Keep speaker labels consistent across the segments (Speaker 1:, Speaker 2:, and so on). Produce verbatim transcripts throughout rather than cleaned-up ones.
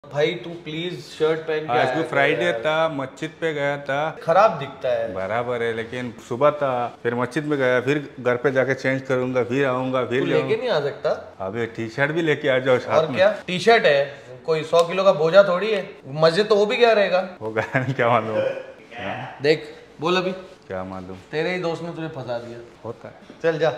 Speaker 1: भाई तू please shirt पहन के
Speaker 2: आज
Speaker 1: आया
Speaker 2: भी
Speaker 1: कर
Speaker 2: फ्राइडे
Speaker 1: यार।
Speaker 2: था, मस्जिद पे गया था।
Speaker 1: खराब दिखता है।
Speaker 2: बराबर है, लेकिन सुबह था, फिर मस्जिद में गया, फिर घर पे जाके चेंज करूंगा, फिर आऊंगा,
Speaker 1: तू
Speaker 2: फिर
Speaker 1: लेके
Speaker 2: जाऊंगा।
Speaker 1: नहीं आ सकता?
Speaker 2: अभी टी शर्ट भी लेके आ जाओ साथ
Speaker 1: और
Speaker 2: में।
Speaker 1: क्या, टी शर्ट है, कोई सौ किलो का बोझा थोड़ी है। मस्जिद तो वो भी क्या रहेगा।
Speaker 2: होगा क्या मालूम। हाँ,
Speaker 1: देख बोल अभी।
Speaker 2: क्या मालूम।
Speaker 1: तेरे ही दोस्त ने तुझे फंसा दिया।
Speaker 2: होता है।
Speaker 1: चल जा।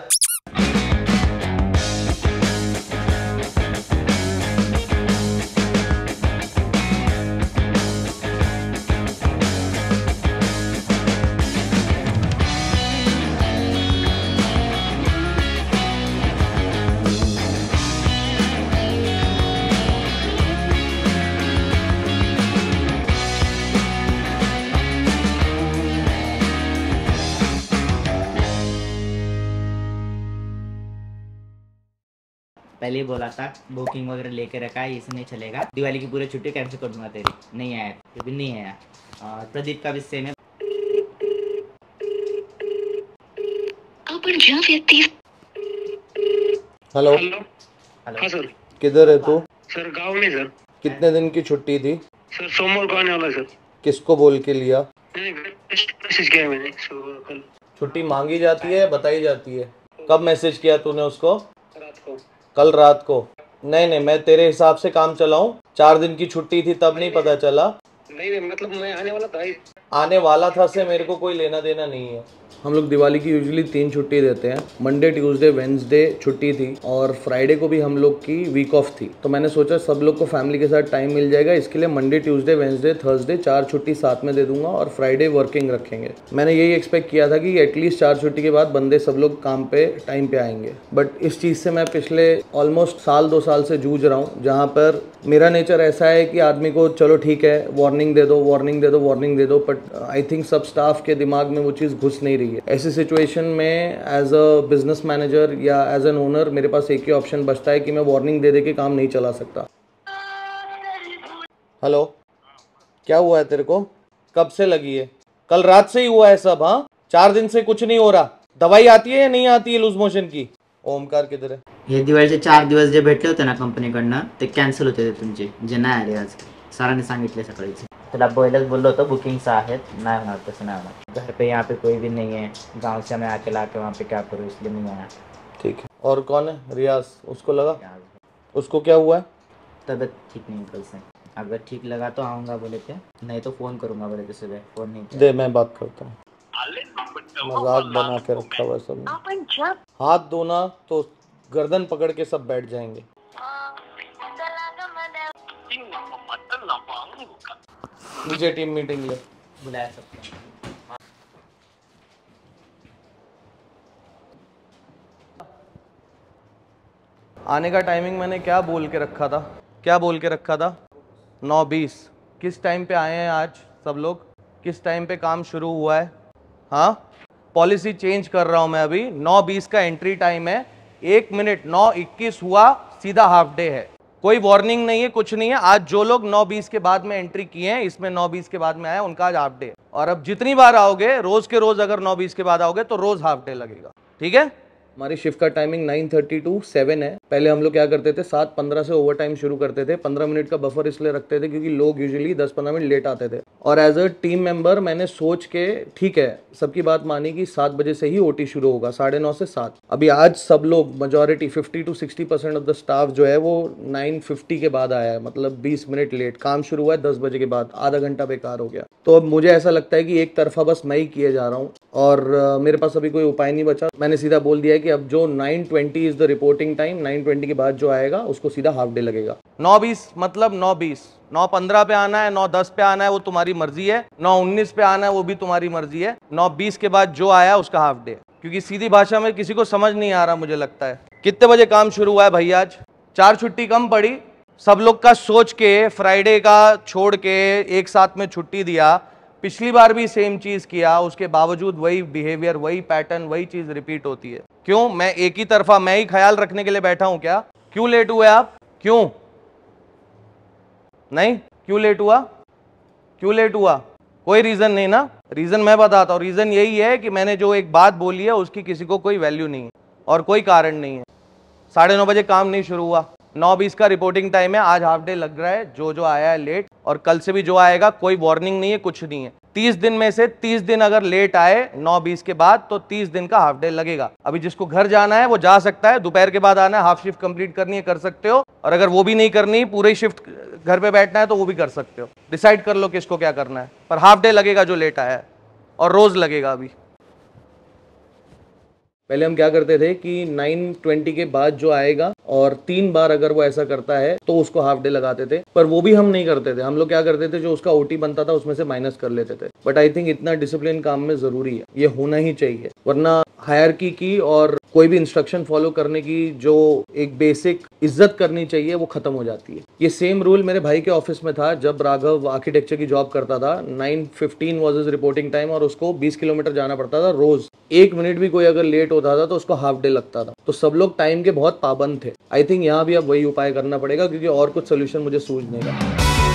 Speaker 3: पहले ही बोला था बुकिंग वगैरह लेके रखा है, इसे नहीं चलेगा। दिवाली की पूरी छुट्टी कैंसिल कर दूंगा तेरी। नहीं आया, ये भी नहीं आया। और प्रदीप का भी सेम है।
Speaker 4: आपण ज्या व्यक्ती
Speaker 1: हेलो।
Speaker 4: Hello
Speaker 3: hello.
Speaker 4: हाँ सर।
Speaker 1: किधर है तू?
Speaker 4: सर गाँव में सर।
Speaker 1: कितने दिन की छुट्टी थी?
Speaker 4: सर सोमवार को आने वाला है सर।
Speaker 1: किसको बोल के लिया?
Speaker 4: नहीं मैसेज किया है मैंने सुबह कल
Speaker 1: छुट्टी मांगी जाती है, बताई जाती है? कब मैसेज किया तूने उसको?
Speaker 4: रात को।
Speaker 1: कल रात को? नहीं नहीं, मैं तेरे हिसाब से काम चलाऊं? चार दिन की छुट्टी थी तब नहीं पता चला?
Speaker 4: नहीं नहीं मतलब मैं आने वाला था।
Speaker 1: आने वाला था से मेरे को कोई लेना देना नहीं है। हम लोग दिवाली की यूजुअली तीन छुट्टी देते हैं। मंडे, ट्यूसडे, वेंसडे छुट्टी थी और फ्राइडे को भी हम लोग की वीक ऑफ थी। तो मैंने सोचा सब लोग को फैमिली के साथ टाइम मिल जाएगा, इसके लिए मंडे, ट्यूसडे, वेंसडे, थर्सडे चार छुट्टी साथ में दे दूंगा और फ्राइडे वर्किंग रखेंगे। मैंने यही एक्सपेक्ट किया था कि एटलीस्ट चार छुट्टी के बाद बंदे सब लोग काम पे टाइम पे आएंगे। बट इस चीज़ से मैं पिछले ऑलमोस्ट साल दो साल से जूझ रहा हूँ, जहाँ पर मेरा नेचर ऐसा है कि आदमी को चलो ठीक है वार्निंग दे दो वार्निंग दे दो वार्निंग दे दो, बट आई थिंक सब स्टाफ के दिमाग में वो चीज़ घुस नहीं रही है। ऐसी सिचुएशन में एज अ बिजनेस मैनेजर या एज एन ओनर मेरे पास एक ही ऑप्शन बचता है कि मैं वार्निंग दे दे के काम नहीं चला सकता। हेलो, क्या हुआ है तेरे को? कब से लगी है? कल रात से ही हुआ है सब? हाँ, चार दिन से कुछ नहीं हो रहा। दवाई आती है या नहीं आती है लूज मोशन की? ओमकार किधर है?
Speaker 3: हे दिवाळीचे चार दिवस जे भेटले होते ना कंपनीकडनं ते कॅन्सल होते ते तुमचे, जे नाही आले आज। सरांनी सांगितले सकाळीच। तुला पहिलेच बोललो होतो बुकिंग्स आहेत, नाही होणार, तसं नाही होणार। घर पे यहाँ पे कोई भी नहीं है, गाँव से मैं अकेला आके वहाँ पे क्या करूँ, इसलिए नहीं आया।
Speaker 1: ठीक है। और कौन है? रियाज, उसको लगा? उसको क्या हुआ है?
Speaker 3: तबीयत ठीक नहीं कल से। अगर ठीक लगा तो आऊँगा बोले थे, नहीं तो फ़ोन करूँगा बोले थे सुबह। फ़ोन नहीं किया।
Speaker 1: दे, मैं बात करता हूँ। मजाक बना के रखा हुआ सब।
Speaker 4: आपण ज्या
Speaker 1: हाथ धोना तो गर्दन पकड़ के सब बैठ जाएंगे। नीचे टीम मीटिंग ले
Speaker 3: बुलाया सबको।
Speaker 1: आने का टाइमिंग मैंने क्या बोल के रखा था? क्या बोल के रखा था? नौ बीस। किस टाइम पे आए हैं आज सब लोग? किस टाइम पे काम शुरू हुआ है? हाँ, पॉलिसी चेंज कर रहा हूं मैं अभी। नौ बीस का एंट्री टाइम है। एक मिनट नौ इक्कीस हुआ, सीधा हाफ डे है। कोई वार्निंग नहीं है, कुछ नहीं है। आज जो लोग नौ बीस के बाद में एंट्री किए हैं, इसमें नौ बीस के बाद में आया, उनका आज हाफ डे है। और अब जितनी बार आओगे, रोज के रोज अगर नौ बीस के बाद आओगे तो रोज हाफ डे लगेगा। ठीक है? हमारी शिफ्ट का timing nine thirty to seven है। पहले हम लोग क्या करते थे, सात पंद्रह से ओवर टाइम शुरू करते थे। पंद्रह मिनट का बफर इसलिए रखते थे क्योंकि लोग यूजुअली दस पंद्रह मिनट लेट आते थे। और एज अ टीम मेंबर मैंने सोच के ठीक है सबकी बात मानी कि सात बजे से ही ओटी शुरू होगा, साढ़े नौ से सात। अभी आज सब लोग majority fifty to sixty percent of the staff जो है वो नाइन फिफ्टी के बाद आया है, मतलब बीस मिनट लेट। काम शुरू हुआ है दस बजे के बाद, आधा घंटा बेकार हो गया। तो अब मुझे ऐसा लगता है कि एक तरफा बस मैं ही किए जा रहा हूँ और uh, मेरे पास अभी कोई उपाय नहीं बचा। मैंने सीधा बोल दिया है कि अब जो nine twenty is the reporting time, nine twenty के बाद जो आएगा उसको सीधा हाफ डे लगेगा। नौ बीस मतलब नौ बीस। नौ पंद्रह पे आना है, नौ दस पे आना है, वो तुम्हारी मर्जी है। नौ उन्नीस पे आना है, वो भी तुम्हारी मर्जी है। नौ बीस के बाद जो आया उसका हाफ डे। क्योंकि सीधी भाषा में किसी को समझ नहीं आ रहा मुझे लगता है। कितने बजे काम शुरू हुआ है भाई आज? चार छुट्टी कम पड़ी। सब लोग का सोच के फ्राइडे का छोड़ के एक साथ में छुट्टी दिया। पिछली बार भी सेम चीज किया, उसके बावजूद वही बिहेवियर, वही पैटर्न, वही चीज रिपीट होती है। क्यों? मैं एक ही तरफा मैं ही ख्याल रखने के लिए बैठा हूं क्या? क्यों लेट हुए आप? क्यों नहीं? क्यों लेट हुआ? क्यों लेट हुआ? कोई रीजन नहीं ना? रीजन मैं बताता हूं। रीजन यही है कि मैंने जो एक बात बोली है उसकी किसी को कोई वैल्यू नहीं है और कोई कारण नहीं है। साढ़े नौ बजे काम नहीं शुरू हुआ, नौ बीस का रिपोर्टिंग टाइम है, आज हाफ डे लग रहा है, जो जो आया है लेट, और कल से भी जो आएगा कोई वार्निंग नहीं है, कुछ नहीं है। तीस दिन में से तीस दिन अगर लेट आए नौ बीस के बाद तो तीस दिन का हाफ डे लगेगा। अभी जिसको घर जाना है वो जा सकता है, दोपहर के बाद आना है, हाफ शिफ्ट कंप्लीट करनी है कर सकते हो, और अगर वो भी नहीं करनी, पूरी शिफ्ट घर पे बैठना है तो वो भी कर सकते हो। डिसाइड कर लो किसको क्या करना है, पर हाफ डे लगेगा जो लेट आया है, और रोज लगेगा। अभी पहले हम क्या करते थे कि नाइन ट्वेंटी के बाद जो आएगा और तीन बार अगर वो ऐसा करता है तो उसको हाफ डे लगाते थे, पर वो भी हम नहीं करते थे। हम लोग क्या करते थे, जो उसका ओटी बनता था उसमें से माइनस कर लेते थे। बट आई थिंक इतना डिसिप्लिन काम में जरूरी है, ये होना ही चाहिए, वरना हायरकी की और कोई भी इंस्ट्रक्शन फॉलो करने की जो एक बेसिक इज्जत करनी चाहिए वो खत्म हो जाती है। ये सेम रूल मेरे भाई के ऑफिस में था जब राघव आर्किटेक्चर की जॉब करता था। Nine fifteen was his reporting time और उसको बीस किलोमीटर जाना पड़ता था रोज। एक मिनट भी कोई अगर लेट होता था तो उसको हाफ डे लगता था। तो सब लोग टाइम के बहुत पाबंद थे। आई थिंक यहाँ भी अब वही उपाय करना पड़ेगा, क्योंकि और कुछ सोल्यूशन मुझे सूझ नहीं रहा।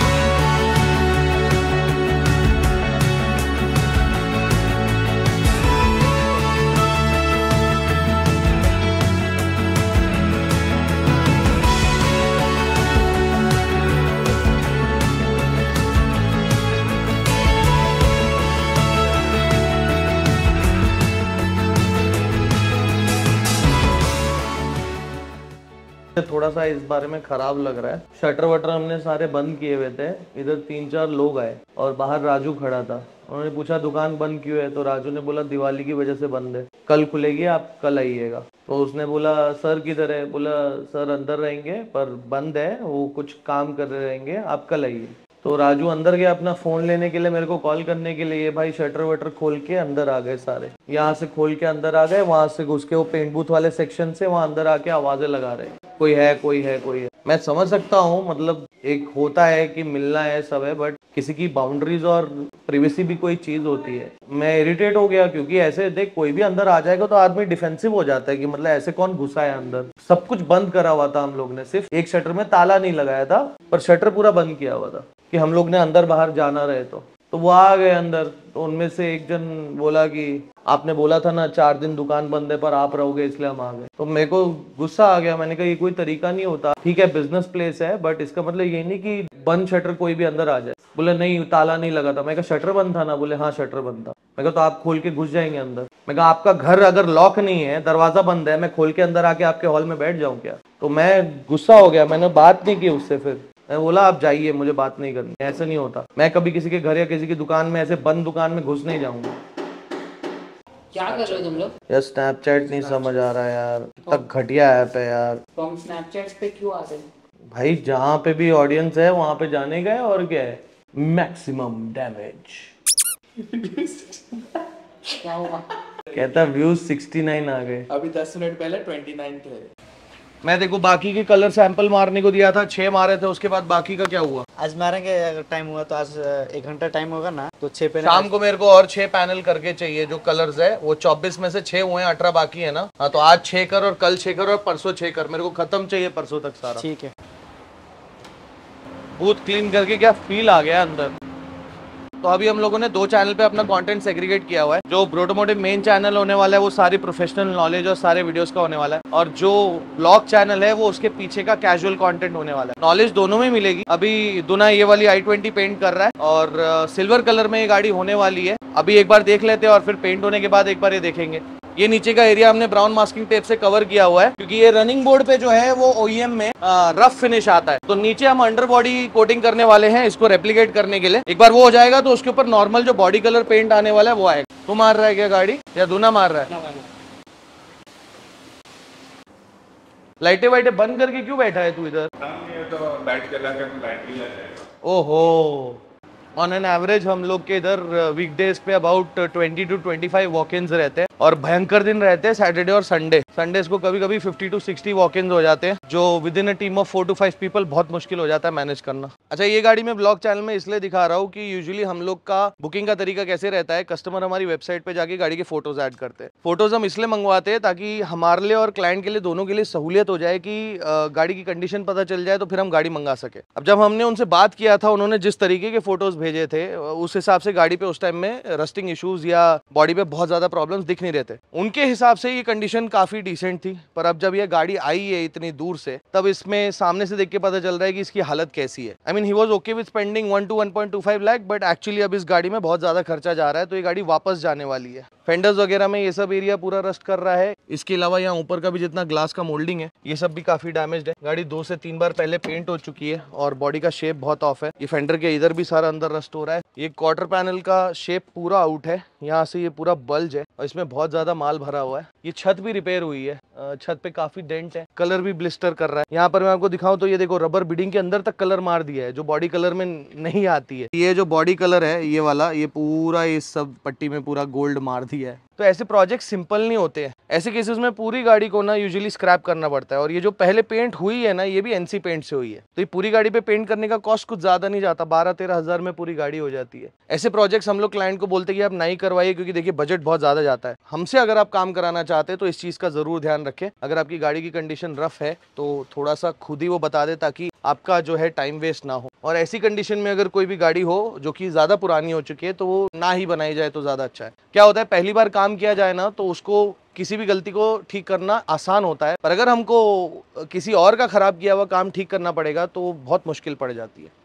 Speaker 1: थोड़ा सा इस बारे में खराब लग रहा है, शटर वटर हमने सारे बंद किए हुए थे। इधर तीन चार लोग आए और बाहर राजू खड़ा था। उन्होंने पूछा दुकान बंद क्यों है, तो राजू ने बोला दिवाली की वजह से बंद है, कल खुलेगी, आप कल आइएगा। तो उसने बोला सर किधर है, बोला सर अंदर रहेंगे पर बंद है, वो कुछ काम कर रहे रहेंगे, आप कल आइए। तो राजू अंदर गया अपना फोन लेने के लिए, मेरे को कॉल करने के लिए। ये भाई शटर वटर खोल के अंदर आ गए सारे, यहाँ से खोल के अंदर आ गए, वहां से घुस के वो पेंट बूथ वाले सेक्शन से वहां अंदर आके आवाजें लगा रहे, कोई है कोई है कोई है। मैं समझ सकता हूँ, मतलब एक होता है कि मिलना है सब है, बट किसी की बाउंड्रीज और प्रिवेसी भी कोई चीज होती है। मैं इरिटेट हो गया, क्योंकि ऐसे देख कोई भी अंदर आ जाएगा तो आदमी डिफेंसिव हो जाता है कि मतलब ऐसे कौन घुसा है अंदर। सब कुछ बंद करा हुआ था हम लोग ने, सिर्फ एक शटर में ताला नहीं लगाया था, पर शटर पूरा बंद किया हुआ था कि हम लोग ने अंदर बाहर जाना रहे। तो तो वो आ गए अंदर। तो उनमें से एक जन बोला कि आपने बोला था ना चार दिन दुकान बंद है पर आप रहोगे इसलिए हम आ गए। तो मेरे को गुस्सा आ गया, मैंने कहा ये कोई तरीका नहीं होता। ठीक है बिजनेस प्लेस है, बट इसका मतलब ये नहीं कि बंद शटर कोई भी अंदर आ जाए। बोले नहीं ताला नहीं लगा था। मैं कहा शटर बंद था ना, बोले हाँ शटर बंद था। मैं कहा तो आप खोल के घुस जाएंगे अंदर। मैं कहा आपका घर अगर लॉक नहीं है, दरवाजा बंद है, मैं खोल के अंदर आके आपके हॉल में बैठ जाऊं क्या? तो मैं गुस्सा हो गया, मैंने बात नहीं की उससे। फिर मैं बोला आप जाइए, मुझे बात नहीं करनी, ऐसा नहीं होता। मैं कभी किसी के घर या किसी की दुकान में ऐसे बंद दुकान में घुस नहीं जाऊंगा।
Speaker 5: क्या कर रहे हो तुम लोग?
Speaker 1: यार स्नैपचैट नहीं समझ आ रहा है यार, तक घटिया ऐप है यार।
Speaker 5: तो हम स्नैपचैट पे क्यों आ गए?
Speaker 1: भाई जहाँ पे भी ऑडियंस है वहां पे जाने गए, और क्या है मैक्सिमम डैमेज।
Speaker 5: क्या हुआ?
Speaker 1: कहता व्यूज सिक्सटी नाइन आ गए।
Speaker 6: अभी दस मिनट पहले ट्वेंटी नाइन थे।
Speaker 1: मैं देखो बाकी के कलर सैंपल मारने को दिया था, छह मारे थे, उसके बाद बाकी का क्या हुआ?
Speaker 3: आज मारेंगे, अगर टाइम हुआ तो आज एक घंटा टाइम होगा ना तो छह पे
Speaker 1: शाम को मेरे को और छह पैनल करके चाहिए। जो कलर्स है वो चौबीस में से छह हुए हैं, अठारह बाकी है ना। हाँ तो आज छह कर और कल छह कर और परसों छह कर, मेरे को खत्म चाहिए परसों तक सारा।
Speaker 3: ठीक है।
Speaker 1: बूथ क्लीन करके क्या फील आ गया अंदर। तो अभी हम लोगों ने दो चैनल पे अपना कंटेंट सेग्रीगेट किया हुआ है। जो ब्रोटोमोटिव मेन चैनल होने वाला है वो सारी प्रोफेशनल नॉलेज और सारे वीडियोस का होने वाला है, और जो ब्लॉग चैनल है वो उसके पीछे का कैजुअल कंटेंट होने वाला है। नॉलेज दोनों में मिलेगी। अभी दुना ये वाली आई ट्वेंटी पेंट कर रहा है और सिल्वर कलर में ये गाड़ी होने वाली है। अभी एक बार देख लेते हैं और फिर पेंट होने के बाद एक बार ये देखेंगे। ये नीचे का एरिया हमने ब्राउन मास्किंग टेप से कवर किया हुआ है, क्योंकि ये रनिंग बोर्ड पे जो है वो ओईएम में रफ फिनिश आता है। तो नीचे हम अंडर बॉडी कोटिंग करने वाले हैं इसको रेप्लिकेट करने के लिए। एक बार वो हो जाएगा तो उसके ऊपर नॉर्मल जो बॉडी कलर पेंट आने वाला है वो आएगा। तू मार रहा है क्या गाड़ी या दूना मार रहा है? लाइटें वाइटें बंद करके क्यों बैठा है तू इधर?
Speaker 2: तो लाइट जला के लाइट भी जल जाएगा।
Speaker 1: ओहो, ऑन एन एवरेज हम लोग के इधर वीकडेज पे about twenty two twenty five walk-ins रहते हैं, और भयंकर दिन रहते हैं सैटरडे और संडे। संडेज को कभी कभी फिफ्टी टू सिक्सटी वॉक-इन्स हो जाते हैं, जो within a team of four to five people बहुत मुश्किल हो जाता है मैनेज करना। अच्छा, ये गाड़ी मैं ब्लॉग चैनल में इसलिए दिखा रहा हूँ कि यूजुअली हम लोग का बुकिंग का तरीका कैसे रहता है, कस्टमर हमारी वेबसाइट पे जाके गाड़ी के फोटोज ऐड करते हैं। फोटोज हम इसलिए मंगवाते हैं ताकि हमारे लिए और क्लाइंट के लिए दोनों के लिए सहूलियत हो जाए कि गाड़ी की कंडीशन पता चल जाए तो फिर हम गाड़ी मंगा सके। अब जब हमने उनसे बात किया था, उन्होंने जिस तरीके के फोटोज भेजे थे उस हिसाब से गाड़ी पे उस टाइम में रस्टिंग इश्यूज या बॉडी पे बहुत ज्यादा प्रॉब्लम्स दिख नहीं नहीं रहते। उनके हिसाब से ये कंडीशन काफी डिसेंट थी, पर अब जब ये गाड़ी आई है इतनी दूर से, तब इसमें सामने से देख के पता चल रहा है कि इसकी हालत कैसी है। I mean he was okay with spending one two one point two five lakh, but actually अब इस गाड़ी में बहुत ज्यादा खर्चा जा रहा है, तो ये गाड़ी वापस जाने वाली है। फेंडर्स वगैरह में ये सब एरिया पूरा रस्ट कर रहा है। इसके अलावा यहाँ ऊपर का भी जितना ग्लास का मोल्डिंग है ये सब भी काफी डैमेज्ड है। गाड़ी दो से तीन बार पहले पेंट हो चुकी है और बॉडी का शेप बहुत ऑफ है। ये फेंडर के इधर भी सारा अंदर रस्ट हो रहा है। ये क्वार्टर पैनल का शेप पूरा आउट है, यहाँ से ये पूरा बल्ज है और इसमें बहुत ज्यादा माल भरा हुआ है। ये छत भी रिपेयर हुई है, छत पे काफी डेंट है, कलर भी ब्लिस्टर कर रहा है। यहाँ पर मैं आपको दिखाऊं तो ये देखो रबर बिडिंग के अंदर तक कलर मार दिया है जो बॉडी कलर में नहीं आती है। ये जो बॉडी कलर है ये वाला, ये पूरा इस सब पट्टी में पूरा गोल्ड मार दिया है। तो ऐसे प्रोजेक्ट सिंपल नहीं होते हैं। ऐसे केसेस में पूरी गाड़ी को ना यूजुअली स्क्रैप करना पड़ता है। और ये जो पहले पेंट हुई है ना, ये भी एनसी पेंट से हुई है, तो ये पूरी गाड़ी पे पेंट करने का कॉस्ट कुछ ज्यादा नहीं जाता, बारह तेरह हजार में पूरी गाड़ी हो जाती है। ऐसे प्रोजेक्ट्स हम लोग क्लाइंट को बोलते हैं कि आप नहीं करवाइए, क्योंकि देखिए बजट बहुत ज्यादा जाता है। हमसे अगर आप काम कराना चाहते हैं तो इस चीज का जरूर ध्यान रखें। अगर आपकी गाड़ी की कंडीशन रफ है तो थोड़ा सा खुद ही वो बता दे, ताकि आपका जो है टाइम वेस्ट ना हो। और ऐसी कंडीशन में अगर कोई भी गाड़ी हो जो कि ज्यादा पुरानी हो चुकी है तो वो ना ही बनाई जाए तो ज्यादा अच्छा है। क्या होता है, पहली बार काम किया जाए ना तो उसको किसी भी गलती को ठीक करना आसान होता है, पर अगर हमको किसी और का खराब किया हुआ काम ठीक करना पड़ेगा तो बहुत मुश्किल पड़ जाती है।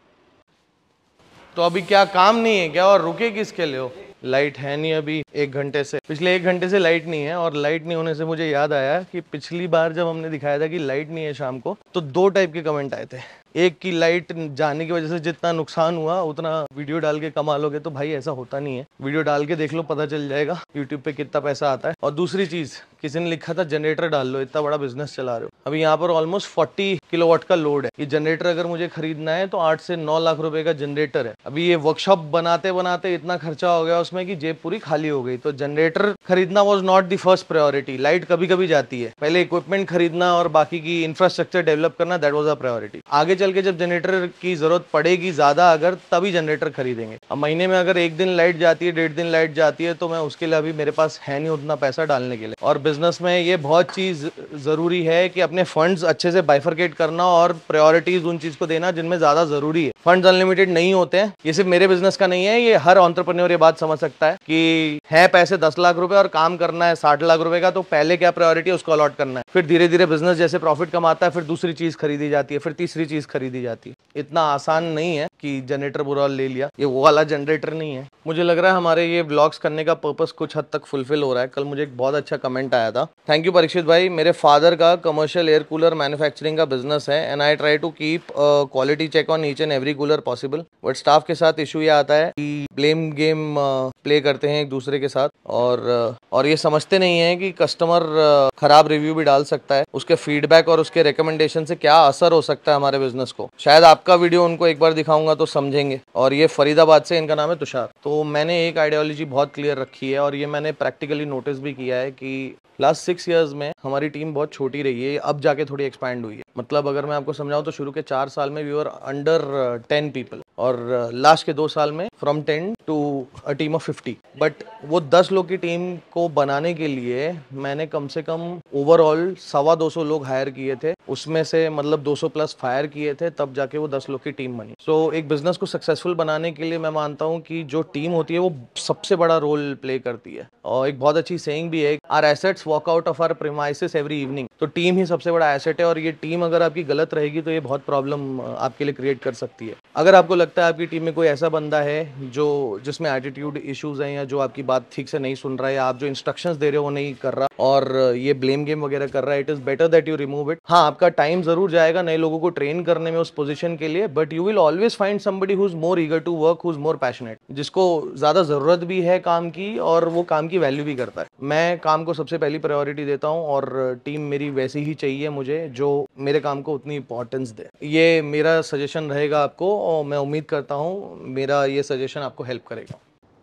Speaker 1: तो अभी क्या काम नहीं है क्या, और रुके किसके लिए हो? लाइट है नहीं अभी एक घंटे से, पिछले एक घंटे से लाइट नहीं है। और लाइट नहीं होने से मुझे याद आया कि पिछली बार जब हमने दिखाया था कि लाइट नहीं है शाम को, तो दो टाइप के कमेंट आए थे। एक की लाइट जाने की वजह से जितना नुकसान हुआ उतना वीडियो डाल के कमा लोगे, तो भाई ऐसा होता नहीं है। वीडियो डाल के देख लो, पता चल जाएगा यूट्यूब पे कितना पैसा आता है। और दूसरी चीज, किसी ने लिखा था जनरेटर डाल लो, इतना बड़ा बिजनेस चला रहे हो। अभी यहाँ पर ऑलमोस्ट फोर्टी किलोवाट का लोड है। ये जनरेटर अगर मुझे खरीदना है तो आठ से नौ लाख रुपए का जनरेटर है। अभी ये वर्कशॉप बनाते बनाते इतना खर्चा हो गया उसमें कि जेब पूरी खाली हो गई। तो जनरेटर खरीदना was not the first priority. Light कभी कभी जाती है, पहले इक्विपमेंट खरीदना और बाकी की इंफ्रास्ट्रक्चर डेवलप करना, दैट वॉज अ प्रायोरिटी। आगे चल के जब जनरेटर की जरूरत पड़ेगी ज्यादा अगर, तभी जनरेटर खरीदेंगे। अब महीने में अगर एक दिन लाइट जाती है, डेढ़ दिन लाइट जाती है, तो मैं उसके लिए अभी मेरे पास है नहीं उतना पैसा डालने के लिए। और बिजनेस में ये बहुत चीज जरूरी है कि अपने फंड्स अच्छे से बाइफरकेट करना और प्रायोरिटीज उन चीज को देना जिनमें ज्यादा जरूरी है। फंड्स अनलिमिटेड नहीं होते हैं, ये सिर्फ मेरे बिजनेस का नहीं है, ये हर एंटरप्रेन्योर ये बात समझ सकता है कि है पैसे दस लाख रुपए और काम करना है साठ लाख रुपए का, तो पहले क्या प्रायोरिटी है उसको अलॉट करना है। फिर धीरे धीरे बिजनेस जैसे प्रॉफिट कमाता है, फिर दूसरी चीज खरीदी जाती है, फिर तीसरी चीज खरीदी जाती है। इतना आसान नहीं है कि जनरेटर बुरा ले लिया, ये वो वाला जनरेटर नहीं है। मुझे लग रहा है हमारे ये व्लॉग्स करने का पर्पस कुछ हद तक फुलफिल हो रहा है। कल मुझे एक बहुत अच्छा कमेंट आया था, थैंक यू परीक्षित भाई, मेरे फादर का कमर्शियल एयर कूलर मैन्युफैक्चरिंग का बिजनेस है and I try to keep quality check on each and every cooler possible, but staff के साथ इशू ये आता है कि ब्लेम गेम प्ले करते हैं एक दूसरे के साथ, और uh, और ये समझते नहीं है कि कस्टमर uh, खराब रिव्यू भी डाल सकता है, उसके फीडबैक और उसके रिकमेंडेशन से क्या असर हो सकता है हमारे बिजनेस को। शायद आपका वीडियो उनको एक बार दिखाऊंगा तो समझेंगे। और ये फरीदाबाद से, इनका नाम है तुषार। तो मैंने एक आइडियोलॉजी बहुत क्लियर रखी है और ये मैंने प्रैक्टिकली नोटिस भी किया है कि लास्ट सिक्स इयर्स में हमारी टीम बहुत छोटी रही है, अब जाके थोड़ी एक्सपैंड हुई है। मतलब अगर मैं आपको समझाऊं तो शुरू के चार साल में we were under ten people, और लास्ट के दो साल में from ten to a team of fifty. But वो दस लोग की टीम को बनाने के लिए मैंने कम से कम ओवरऑल सवा दो सौ लोग हायर किए थे, उसमें से मतलब दो सौ प्लस फायर किए थे, तब जाके वो दस लोग की टीम बनी। सो so, एक बिजनेस को सक्सेसफुल बनाने के लिए मैं मानता हूँ कि जो टीम होती है वो सबसे बड़ा रोल प्ले करती है। और एक बहुत अच्छी सेइंग भी है, our assets walk out of our premises every evening. तो टीम ही सबसे बड़ा एसेट है, और ये टीम अगर आपकी गलत रहेगी तो ये बहुत प्रॉब्लम आपके लिए क्रिएट कर सकती है। अगर आपको लगता है आपकी टीम में कोई ऐसा बंदा है जो जिसमें एटीट्यूड इश्यूज हैं, या जो आपकी बात ठीक से नहीं सुन रहा है, या आप जो इंस्ट्रक्शंस दे रहे हो वो नहीं कर रहा और ये ब्लेम गेम वगैरह कर रहा है, it is better that you remove it. हाँ, आपका टाइम जरूर जाएगा नए लोगों को ट्रेन करने में उस पोजीशन के लिए, but you will always find somebody who is more eager to work, who is more passionate, जिसको ज्यादा जरूरत भी है काम की और वो काम की वैल्यू भी करता है। मैं काम को सबसे पहली प्रायोरिटी देता हूँ और टीम मेरी वैसी ही चाहिए मुझे जो मेरे काम को उतनी इंपॉर्टेंस दे। ये मेरा सजेशन रहेगा आपको, और मैं उम्मीद करता हूँ मेरा ये सजेशन आपको हेल्प करेगा।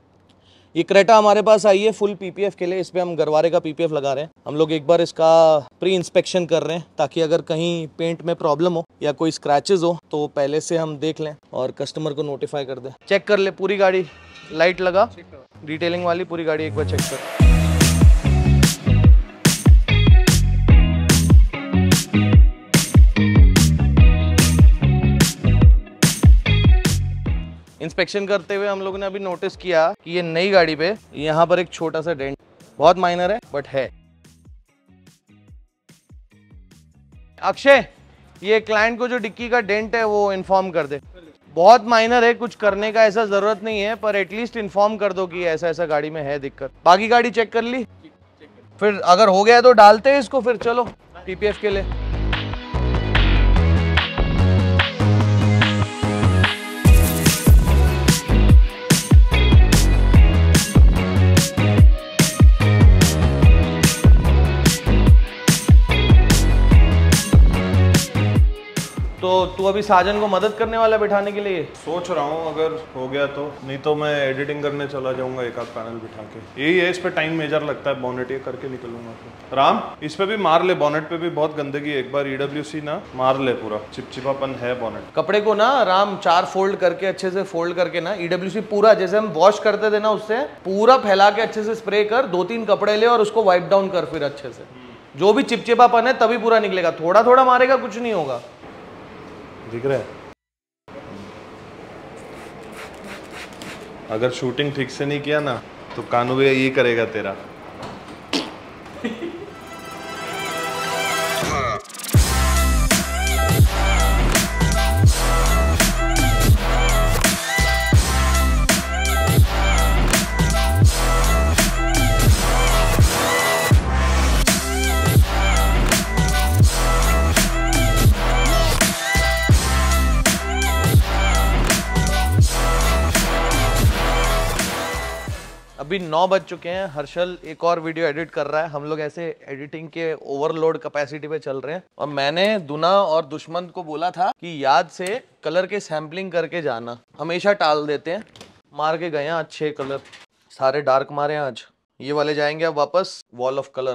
Speaker 1: ये क्रेटा हमारे पास आई है फुल पीपीएफ के लिए, इस पे हम गरवारे का पीपीएफ लगा रहे हैं। हम लोग एक बार इसका प्री इंस्पेक्शन कर रहे हैं ताकि अगर कहीं पेंट में प्रॉब्लम हो या कोई स्क्रैचेस हो तो पहले से हम देख लें और कस्टमर को नोटिफाई कर दें। चेक कर ले पूरी गाड़ी, लाइट लगा डिटेलिंग वाली, पूरी गाड़ी एक बार चेक कर। इंस्पेक्शन करते हुए हम लोगों ने अभी नोटिस किया कि ये नई गाड़ी पे यहाँ पर एक छोटा सा डेंट बहुत माइनर है बट है। अक्षय, ये क्लाइंट को जो डिक्की का डेंट है वो इन्फॉर्म कर दे। बहुत माइनर है, कुछ करने का ऐसा जरूरत नहीं है, पर एटलीस्ट इन्फॉर्म कर दो कि ऐसा ऐसा गाड़ी में है दिक्कत। बाकी गाड़ी चेक कर ली, फिर अगर हो गया तो डालते हैं इसको, फिर चलो पीपीएफ के लिए। तो तू अभी साजन को मदद करने वाला बिठाने के लिए?
Speaker 7: सोच रहा हूँ अगर हो गया तो, नहीं तो मैं एडिटिंग करने चला जाऊंगा एक आध पैनल बिठा के। यही है, इस पे टाइम मेजर लगता है, बॉनेट ये करके निकलूंगा फिर। राम, इस पे भी मार ले, बॉनेट पे भी बहुत गंदगी है, एक बार ईडब्ल्यूसी ना मार ले, पूरा चिपचिपापन है बॉनेट।
Speaker 1: कपड़े को ना राम चार फोल्ड करके अच्छे से फोल्ड करके ना ईडब्ल्यूसी पूरा जैसे हम वॉश करते थे ना उससे पूरा फैला के अच्छे से स्प्रे कर, दो तीन कपड़े ले और उसको वाइप डाउन कर फिर अच्छे से। जो भी चिपचिपापन है तभी पूरा निकलेगा, थोड़ा थोड़ा मारेगा कुछ नहीं होगा।
Speaker 7: दिख रहा है? अगर शूटिंग ठीक से नहीं किया ना तो कानू भैया ये करेगा तेरा।
Speaker 1: अभी नौ बज चुके हैं, हर्षल एक और वीडियो एडिट कर रहा है। हम लोग ऐसे एडिटिंग के ओवरलोड कैपेसिटी पे चल रहे हैं और मैंने दुना और दुश्मन को बोला था कि याद से कलर के सैम्पलिंग करके जाना, हमेशा टाल देते हैं। मार के गए हैं आज छह कलर, सारे डार्क मारे हैं आज। ये वाले जाएंगे अब वापस वॉल ऑफ कलर।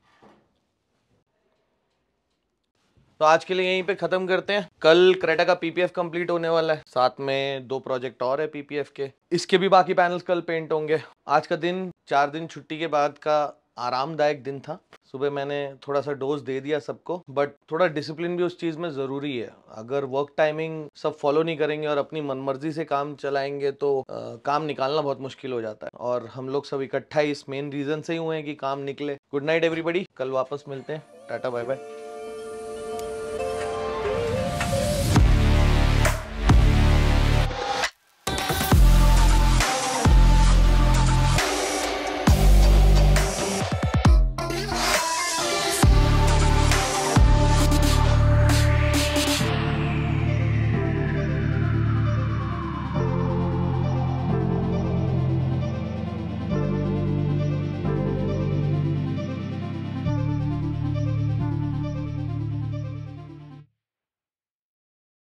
Speaker 1: तो आज के लिए यहीं पे खत्म करते हैं। कल क्रेटा का पीपीएफ कंप्लीट होने वाला है, साथ में दो प्रोजेक्ट और है पीपीएफ के, इसके भी बाकी पैनल्स कल पेंट होंगे। आज का दिन चार दिन छुट्टी के बाद का आरामदायक दिन था। सुबह मैंने थोड़ा सा डोज दे दिया सबको, बट थोड़ा डिसिप्लिन भी उस चीज में जरूरी है। अगर वर्क टाइमिंग सब फॉलो नहीं करेंगे और अपनी मनमर्जी से काम चलाएंगे तो आ, काम निकालना बहुत मुश्किल हो जाता है। और हम लोग सब इकट्ठा इस मेन रीजन से ही हुए हैं कि काम निकले। गुड नाइट एवरीबॉडी, कल वापस मिलते हैं। Tata bye bye.